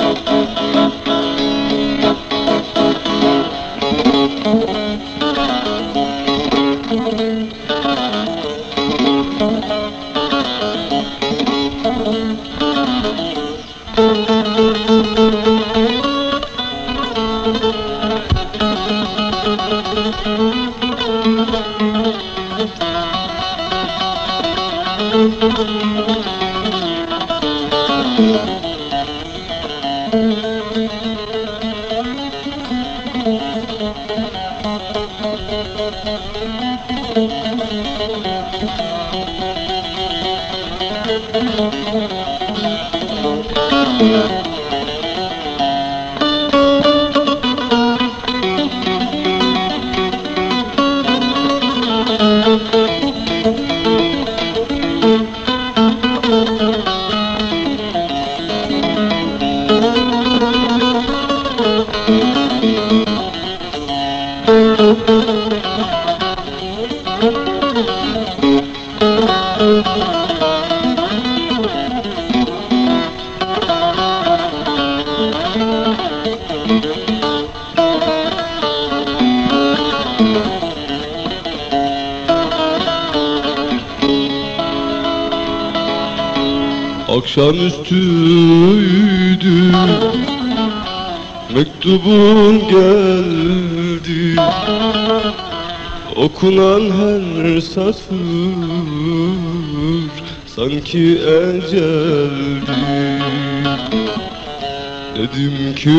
Akşamüstüydü, mektubun geldi. Okunan her satır sanki eceldi. Dedim ki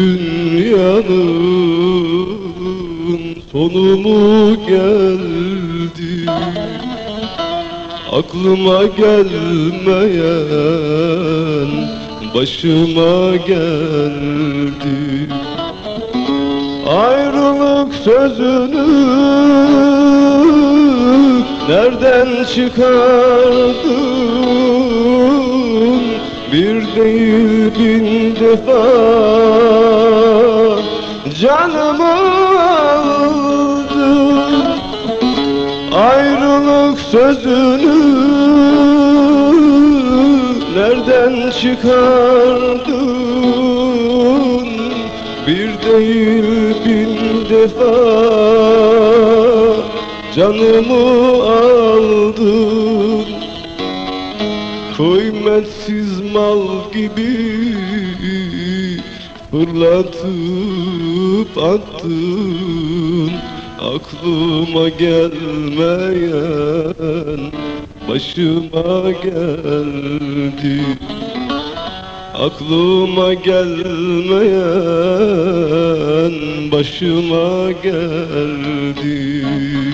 dünyanın sonu mu geldi? Aklıma gelmeyen başıma geldi. Ayrılık sözünü nereden çıkardın? Bir değil bin defa canımı aldın. Ayrılık sözünü nereden çıkardın? Bir değil bin defa canımı aldın. Kıymetsiz mal gibi fırlatıp attın. Aklıma gelmeyen başıma geldi. Aklıma gelmeyen başıma geldi.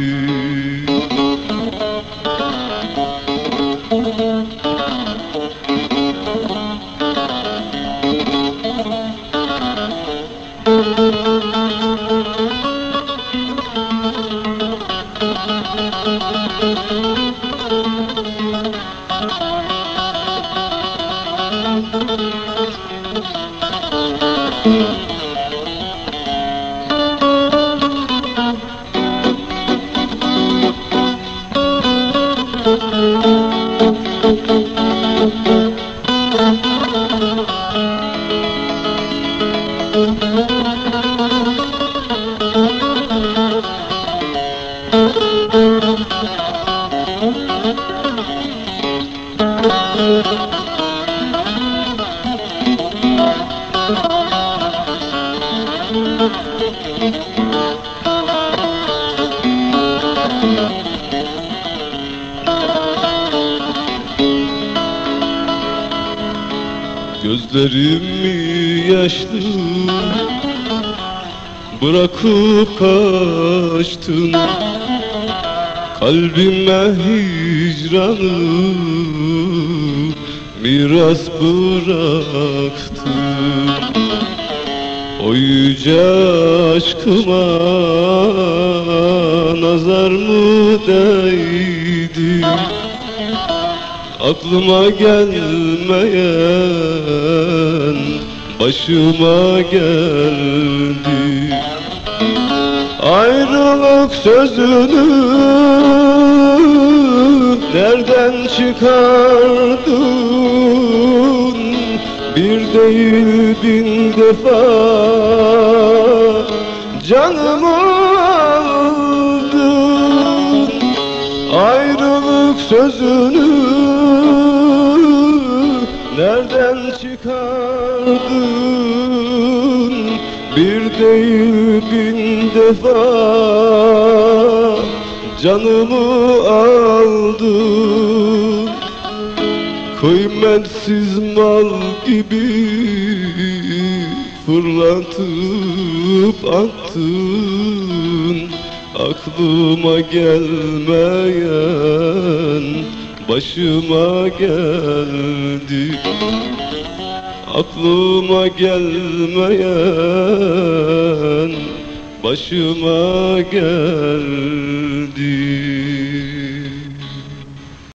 Gözlerimi yaşlı bırakıp kaçtın. Kalbime hicranı miras bıraktın. O yüce aşkıma nazar mı değdi? Aklıma gelmeyen başıma geldi. Ayrılık sözünü nereden çıkardın? bir değil bin defa canımı aldın. Ayrılık sözünü nereden çıkardın? Bir değil bin defa canımı aldın. Kıymetsiz mal gibi fırlatıp attın. Aklıma gelmeyen başıma geldi. Aklıma gelmeyen başıma geldi.